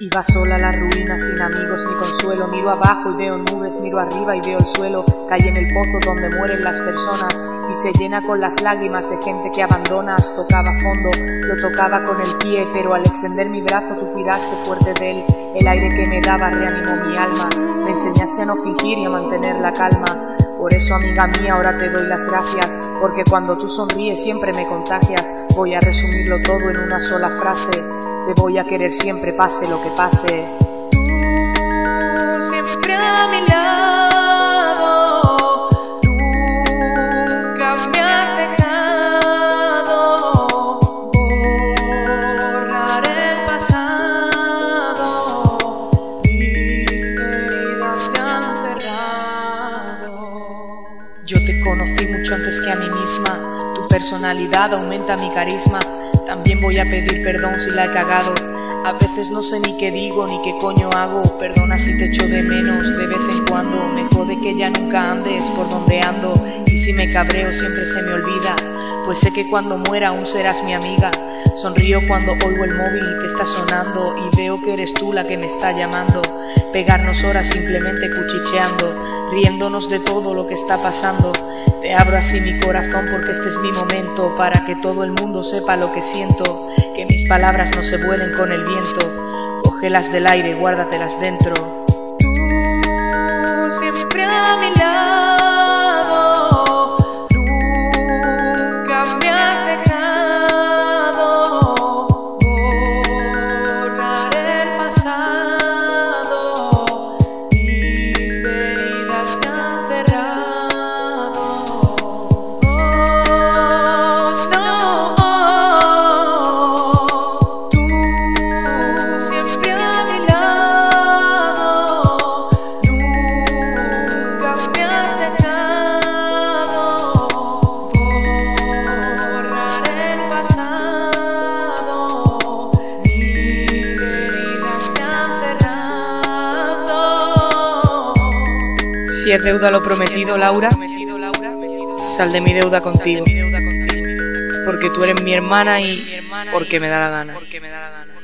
Iba sola a la ruina, sin amigos ni consuelo. Miro abajo y veo nubes, miro arriba y veo el suelo. Caí en el pozo donde mueren las personas y se llena con las lágrimas de gente que abandonas. Tocaba fondo, lo tocaba con el pie, pero al extender mi brazo tú tiraste fuerte de él. El aire que me daba reanimó mi alma. Me enseñaste a no fingir y a mantener la calma. Por eso, amiga mía, ahora te doy las gracias, porque cuando tú sonríes siempre me contagias. Voy a resumirlo todo en una sola frase: te voy a querer siempre, pase lo que pase. Tú siempre a mi lado, nunca me has dejado. Borrar el pasado, mis heridas se han cerrado. Yo te conocí mucho antes que a mí misma. Tu personalidad aumenta mi carisma. También voy a pedir perdón si la he cagado. A veces no sé ni qué digo ni qué coño hago. Perdona si te echo de menos de vez en cuando. Me jode que ya nunca andes por donde ando. Y si me cabreo siempre se me olvida, pues sé que cuando muera aún serás mi amiga. Sonrío cuando oigo el móvil que está sonando y veo que eres tú la que me está llamando. Pegarnos horas simplemente cuchicheando, riéndonos de todo lo que está pasando. Te abro así mi corazón porque este es mi momento, para que todo el mundo sepa lo que siento. Que mis palabras no se vuelen con el viento. Cógelas del aire y guárdatelas dentro. Tú siempre a mi lado, nunca me has dejado. Borrar el pasado, mis heridas se han cerrado. Oh, no, tú siempre a mi lado, nunca me has dejado. Borrar el pasado, mis heridas se han cerrado. Si es deuda lo prometido, Laura, sal de mi deuda contigo. Porque tú eres mi hermana y porque me da la gana.